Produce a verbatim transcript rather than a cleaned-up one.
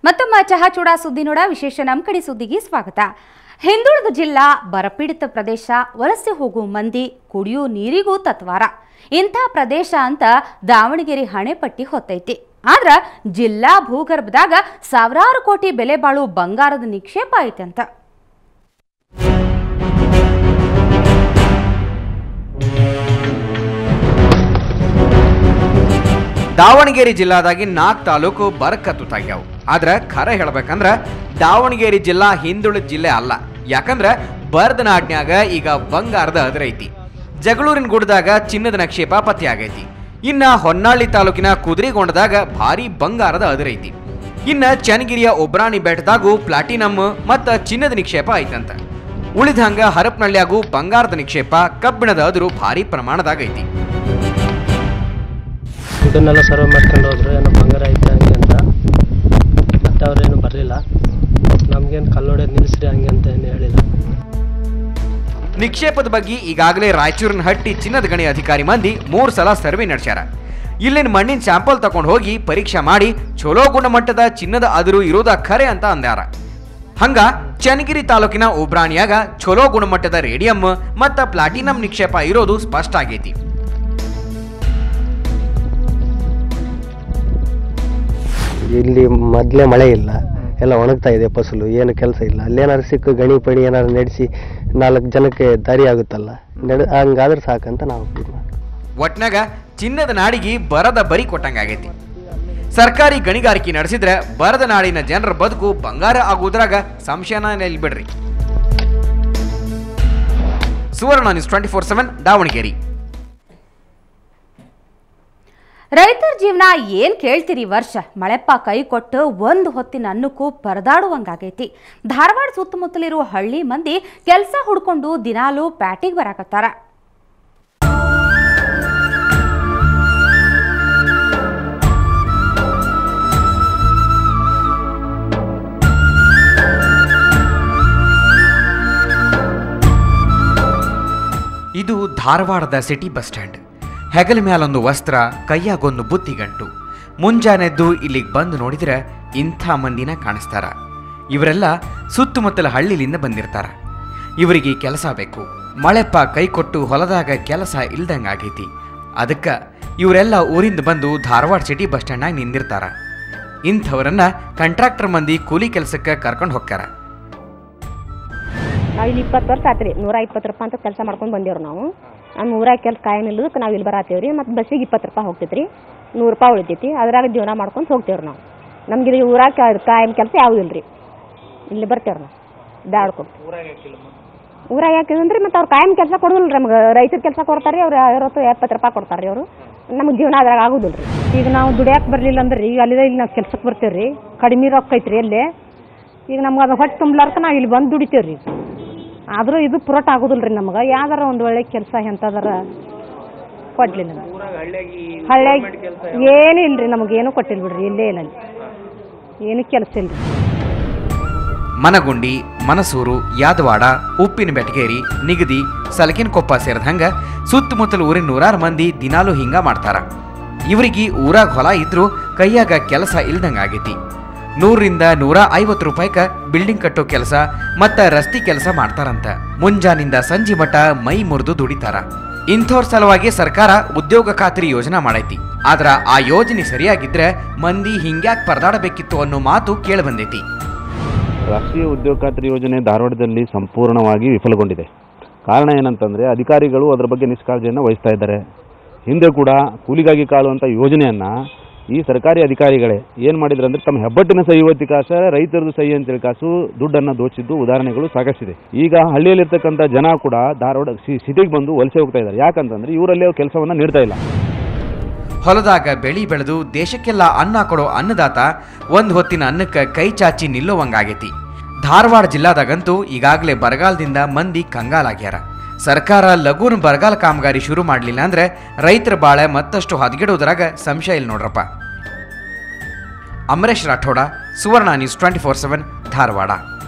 ಮತ್ತೊಮ್ಮ ಚಹಾ ಚೂಡ ಸುದ್ದಿ ನೋಡ ವಿಶೇಷ ನಮ್ಮ ಕಡೆ ಸುದ್ದಿಗೆ ಸ್ವಾಗತ. ಹಿಂದುಳಿದ ಜಿಲ್ಲಾ ಬರಪೀಡಿತ ಪ್ರದೇಶ, ವಲಸೆ ಹೋಗುವ ಮಂದಿ, ಕುಡಿಯೋ ನೀರಿಗೂ ತತ್ವಾರ ಇಂಥ ಪ್ರದೇಶ ಅಂತ ದಾವಣಗೆರೆ ಹಣೆಪಟ್ಟಿ ಹೊತ್ತೈತಿ. ಆದ್ರ ಜಿಲ್ಲಾ ಭೂಗರ್ಭದಾಗ ಸಾವಿರಾರು ಕೋಟಿ ಬೆಲೆ ಬಾಳು ಬಂಗಾರದ ನಿಕ್ಷೇಪ ಐತಂತ. ದಾವಣಗೆರೆ ಜಿಲ್ಲಾದಾಗಿ ನಾಲ್ಕು ತಾಲೂಕು ಬರಕತ್ತುತ್ತಾಗ್ಯಾವು. ಆದ್ರೆ ಖರೆ ಹೇಳ್ಬೇಕಂದ್ರ ದಾವಣಗೆರೆ ಜಿಲ್ಲಾ ಹಿಂದುಳಿದ ಜಿಲ್ಲೆ ಅಲ್ಲ. ಯಾಕಂದ್ರ ಬರದ ನಾಡ್ನ್ಯಾಗ ಈಗ ಬಂಗಾರದ ಅದ್ರೈತಿ. ಜಗಳೂರಿನ ಗುಡ್ಡದಾಗ ಚಿನ್ನದ ನಿಕ್ಷೇಪ ಪತ್ತೆ ಆಗೈತಿ. ಇನ್ನ ಹೊನ್ನಾಳಿ ತಾಲೂಕಿನ ಕುದುರೆಗೊಂಡದಾಗ ಭಾರಿ ಬಂಗಾರದ ಅದ್ರೈತಿ. ಇನ್ನ ಚನ್ನಗಿರಿಯ ಒಬ್ರಾಣಿ ಬೆಟ್ಟದಾಗೂ ಪ್ಲಾಟಿನಮ್ ಮತ್ತ ಚಿನ್ನದ ನಿಕ್ಷೇಪ ಐತಂತ. ಉಳಿದಂಗ ಹರಪನಹಳ್ಳಿಯಾಗೂ ಬಂಗಾರದ ನಿಕ್ಷೇಪ, ಕಬ್ಬಿಣದ ಅದರು ಭಾರಿ ಪ್ರಮಾಣದಾಗೈತಿ. ಇದನ್ನೆಲ್ಲ ಸರ್ವ್ ಮಾಡ್ಕೊಂಡು ಹೋದ್ರು ಏನೋ ಬಂಗಾರ ಐತೆ ಹಂಗೆ ಅಂತ. ಮತ್ತೆ ಅವ್ರೇನು ಬರಲಿಲ್ಲ, ನಮ್ಗೇನು ಕಲ್ಲೊಡೆದು ನಿಲ್ಲಿಸ್ರಿ ಹಂಗೆ ಅಂತ ಏನು ಹೇಳಿಲ್ಲ. ನಿಕ್ಷೇಪದ ಬಗ್ಗೆ ಈಗಾಗಲೇ ರಾಯಚೂರಿನ ಹಟ್ಟಿ ಚಿನ್ನದ ಗಣಿ ಅಧಿಕಾರಿ ಮಂದಿ ಮೂರು ಸಲ ಸರ್ವೆ ನಡೆಸ್ಯಾರ. ಇಲ್ಲಿನ ಮಣ್ಣಿನ ಸ್ಯಾಂಪಲ್ ತಗೊಂಡು ಹೋಗಿ ಪರೀಕ್ಷೆ ಮಾಡಿ ಚಲೋ ಗುಣಮಟ್ಟದ ಚಿನ್ನದ ಅದರು ಇರೋದ ಖರೆ ಅಂತ ಅಂದ್ಯಾರ. ಹಂಗ ಚನ್ನಗಿರಿ ತಾಲೂಕಿನ ಉಬ್ರಾಣಿಯಾಗ ಚಲೋ ಗುಣಮಟ್ಟದ ರೇಡಿಯಂ ಮತ್ತ ಪ್ಲಾಟಿನಂ ನಿಕ್ಷೇಪ ಇರೋದು ಸ್ಪಷ್ಟ ಆಗೈತಿ. ಇಲ್ಲಿ ಮೊದಲೇ ಮಳೆ ಇಲ್ಲ, ಎಲ್ಲ ಒಣಗ್ತಾ ಇದೆ ಫಸಲು, ಏನು ಕೆಲಸ ಇಲ್ಲ. ಅಲ್ಲೇನಾದ್ರು ಸಿಕ್ಕು ಗಣಿ ಪಣಿ ಏನಾದ್ರು ನಡೆಸಿ ನಾಲ್ಕು ಜನಕ್ಕೆ ದಾರಿ ಆಗುತ್ತಲ್ಲ, ನಡೆ ಹಂಗಾದ್ರೆ ಸಾಕಂತ ನಾವು ಒಟ್ನಾಗ ಚಿನ್ನದ ನಾಡಿಗೆ ಬರದ ಬರಿ ಕೊಟ್ಟಂಗಾಗೈತಿ. ಸರ್ಕಾರಿ ಗಣಿಗಾರಿಕೆ ನಡೆಸಿದ್ರೆ ಬರದ ನಾಡಿನ ಜನರ ಬದುಕು ಬಂಗಾರ ಆಗುವುದ್ರಾಗ ಸಂಶಯನ ನಿಲ್ಬಿಡ್ರಿ. Suvarna news twenty four seven Davangere. ರೈತರ ಜೀವನ ಏನ್ ಕೇಳ್ತೀರಿ ವರ್ಷ, ಮಳೆಪ್ಪ ಕೈ ಕೊಟ್ಟು ಒಂದು ಹೊತ್ತಿನ ಅನ್ನಕ್ಕೂ ಪರದಾಡುವಂಗಾಗೈತಿ. ಧಾರವಾಡ ಸುತ್ತಮುತ್ತಲಿರುವ ಹಳ್ಳಿ ಮಂದಿ ಕೆಲಸ ಹುಡ್ಕೊಂಡು ದಿನಾಲೂ ಪ್ಯಾಟಿಗೆ ಬರಾಕತ್ತಾರ. ಇದು ಧಾರವಾಡದ ಸಿಟಿ ಬಸ್ ಸ್ಟ್ಯಾಂಡ್. ಹೆಗಲ ಮ್ಯಾಲೊಂದು ವಸ್ತ್ರ, ಕೈಯಾಗೊಂದು ಬುತ್ತಿಗಂಟು. ಮುಂಜಾನೆದ್ದು ಇಲ್ಲಿಗೆ ಬಂದು ನೋಡಿದ್ರೆ ಇಂಥ ಮಂದಿನ ಕಾಣಿಸ್ತಾರ. ಇವರೆಲ್ಲ ಸುತ್ತಮುತ್ತಲ ಹಳ್ಳಿಲಿಂದ ಬಂದಿರ್ತಾರ. ಇವರಿಗೆ ಕೆಲಸ ಬೇಕು. ಮಳೆಪ್ಪ ಕೈ ಕೊಟ್ಟು ಹೊಲದಾಗ ಕೆಲಸ ಇಲ್ದಂಗಾಗೈತಿ. ಅದಕ್ಕೆ ಇವರೆಲ್ಲ ಊರಿಂದ ಬಂದು ಧಾರವಾಡ ಸಿಟಿ ಬಸ್ ಸ್ಟ್ಯಾಂಡ್ನಾಗ ನಿಂದಿರ್ತಾರ. ಇಂಥವರನ್ನ ಕಾಂಟ್ರಾಕ್ಟರ್ ಮಂದಿ ಕೂಲಿ ಕೆಲಸಕ್ಕೆ ಕರ್ಕೊಂಡು ಹೋಗ್ತಾರ. ನಾವು ಇಲ್ಲಿ ಇಪ್ಪತ್ತು ವರ್ಷ ಆತ್ರಿ, ನೂರ ಇಪ್ಪತ್ತು ರೂಪಾಯಿ ಅಂತ ಕೆಲಸ ಮಾಡ್ಕೊಂಡು ಬಂದೇವ್ರಿ. ನಾವು ನಮ್ಮ ಊರಾಗ ಕೆಲಸ ಕಾಯಂ ಇಲ್ಲದಕ್ಕೆ ನಾವು ಇಲ್ಲಿ ಬರತ್ತೇವೆ ರೀ. ಮತ್ತು ಬಸ್ಸಿಗೆ ಇಪ್ಪತ್ತು ರೂಪಾಯಿ ಹೋಗ್ತೈತಿ ರೀ, ನೂರು ರೂಪಾಯಿ ಉಳಿತೈತಿ. ಅದ್ರಾಗ ಜೀವನ ಮಾಡ್ಕೊಂಡು ಹೋಗ್ತೇವ್ರಿ ನಾವು. ನಮ್ಗೆ ಇಲ್ಲಿ ಊರಾಗ ಕಾಯಂ ಕೆಲಸ ಯಾವುದೂ ಇಲ್ಲ ರೀ, ಇಲ್ಲಿ ಬರ್ತೇವ್ರಿ ನಾವು ದಾಡ್ಕೊಂಡು. ಊರಾಗ ಯಾಕಿದಂದ್ರೆ ಮತ್ತು ಅವ್ರು ಕಾಯಂ ಕೆಲಸ ಕೊಡೋದಿಲ್ಲ ರೀ ನಮ್ಗೆ. ರೈತರ ಕೆಲಸ ಕೊಡ್ತಾರೆ ರೀ, ಅವ್ರು ಅರವತ್ತು ಎಪ್ಪತ್ತು ರೂಪಾಯಿ ಕೊಡ್ತಾರೆ ರೀ. ಅವರು ನಮ್ಗೆ ಜೀವನ ಅದ್ರಾಗ ಆಗೋದಿಲ್ಲ ರೀ. ಈಗ ನಾವು ದುಡಿಯಾಕೆ ಬರಲಿಲ್ಲ ಅಂದ್ರೆ ಈಗ ಅಲ್ಲಿದೆ ಇಲ್ಲಿ ನಾವು ಕೆಲ್ಸಕ್ಕೆ ಬರ್ತೇವೆ ರೀ. ಕಡಿಮೆ ರೊಕ್ಕ ಐತ್ರಿ ಅಲ್ಲೇ. ಈಗ ನಮ್ಗೆ ಅದು ಹೊಟ್ಟೆ ತುಂಬಲಾರ್ಕ ನಾವು ಇಲ್ಲಿ ಬಂದು ದುಡಿತೇವೆ ರೀ. ಆದರೂ ಇದು ಪುರೋಟ ಆಗೋದಿಲ್ಲ ರೀ ನಮ್ಗೆ. ಯಾವ್ದಾರ ಒಂದು ಒಳ್ಳೆ ಕೆಲಸ ಎಂಥದಾರ ಕೊಡ್ಲಿಲ್ಲ ನಮ್ಗೆ. ಹಳ್ಳಿಯಾಗ ಏನೂ ಇಲ್ಲ ರೀ, ನಮಗೇನು ಕೊಟ್ಟಿಲ್ಲ ಬಿಡ್ರಿ. ಇಲ್ಲೇ ಇಲ್ಲ, ಏನೂ ಕೆಲಸ ಇಲ್ಲ ರೀ. ಮನಗುಂಡಿ, ಮನಸೂರು, ಯಾದವಾಡ, ಉಪ್ಪಿನ ಬೆಟಗೇರಿ, ನಿಗದಿ, ಸಲಕಿನಕೊಪ್ಪ ಸೇರಿದಂಗ ಸುತ್ತಮುತ್ತಲ ಊರಿನ ನೂರಾರು ಮಂದಿ ದಿನಾಲೂ ಹಿಂಗ ಮಾಡ್ತಾರ. ಇವರಿಗೆ ಊರಾಗ ಹೊಲ ಇದ್ರೂ ಕೈಯಾಗ ಕೆಲಸ ಇಲ್ದಂಗಾಗೈತಿ. ನೂರರಿಂದ ನೂರ ಐವತ್ತು ರೂಪಾಯಿಕ ಬಿಲ್ಡಿಂಗ್ ಕಟ್ಟೋ ಕೆಲಸ ಮತ್ತ ರಸ್ತೆ ಕೆಲಸ ಮಾಡ್ತಾರಂತ. ಮುಂಜಾನಿಂದ ಸಂಜೆ ಮಠ ಮೈ ಮುರಿದು ದುಡಿತಾರ. ಇಂಥವ್ರ ಸಲುವಾಗಿ ಸರ್ಕಾರ ಉದ್ಯೋಗ ಖಾತ್ರಿ ಯೋಜನಾ ಮಾಡೈತಿ. ಆದ್ರ ಆ ಯೋಜನೆ ಸರಿಯಾಗಿದ್ರೆ ಮಂದಿ ಹಿಂಗ್ಯಾಕ್ ಪರದಾಡಬೇಕಿತ್ತು ಅನ್ನೋ ಮಾತು ಕೇಳಿ ಬಂದೈತಿ. ರಾಷ್ಟ್ರೀಯ ಉದ್ಯೋಗ ಖಾತ್ರಿ ಯೋಜನೆ ಧಾರವಾಡದಲ್ಲಿ ಸಂಪೂರ್ಣವಾಗಿ ವಿಫಲಗೊಂಡಿದೆ. ಕಾರಣ ಏನಂತಂದರೆ ಅಧಿಕಾರಿಗಳು ಅದರ ಬಗ್ಗೆ ನಿಷ್ಕಾಳಜಿಯನ್ನು ವಹಿಸ್ತಾ ಇದ್ದಾರೆ. ಹಿಂದೆ ಕೂಡ ಕೂಲಿಗಾಗಿ ಕಾಳುವಂಥ ಯೋಜನೆಯನ್ನು ಈ ಸರ್ಕಾರಿ ಅಧಿಕಾರಿಗಳೇ ಏನು ಮಾಡಿದ್ರು ಅಂದರೆ ತಮ್ಮ ಹೆಬ್ಬಟ್ಟಿನ ಸಹಿ ಇವತ್ತಿ ಕಾಸ ರೈತರದ್ದು ಸಹಿ ಅಂತೇಳಿ ಕಾಸು ದುಡ್ಡನ್ನು ದೋಚಿದ್ದು ಉದಾಹರಣೆಗಳು ಸಾಕಷ್ಟಿದೆ. ಈಗ ಹಳ್ಳಿಯಲ್ಲಿರ್ತಕ್ಕಂಥ ಜನ ಕೂಡ ಧಾರವಾಡ ಸಿಟಿಗೆ ಬಂದು ವಲಸೆ ಹೋಗ್ತಾ ಇದ್ದಾರೆ. ಯಾಕಂತಂದರೆ ಇವರಲ್ಲಿ ಕೆಲಸವನ್ನು ನೀಡ್ತಾ ಇಲ್ಲ. ಹೊಲದಾಗ ಬೆಳಿ ಬೆಳೆದು ದೇಶಕ್ಕೆಲ್ಲ ಅನ್ನ ಕೊಡೋ ಅನ್ನದಾತ ಒಂದು ಹೊತ್ತಿನ ಅನ್ನಕ್ಕೆ ಕೈ ಚಾಚಿ ನಿಲ್ಲುವಂಗಾಗೈತಿ. ಧಾರವಾಡ ಜಿಲ್ಲಾದಾಗಂತೂ ಈಗಾಗಲೇ ಬರಗಾಲದಿಂದ ಮಂದಿ ಕಂಗಾಲಾಗ್ಯಾರ. ಸರ್ಕಾರ ಲಘುನ ಬರಗಾಲ ಕಾಮಗಾರಿ ಶುರು ಮಾಡಲಿಲ್ಲ ಅಂದ್ರೆ ರೈತರ ಬಾಳೆ ಮತ್ತಷ್ಟು ಹದಗೆಡೋದ್ರಾಗ ಸಂಶಯ ಇಲ್ಲ ನೋಡ್ರಪ್ಪ. Amaresh Rathod, Suvarna news twenty four seven Dharwad.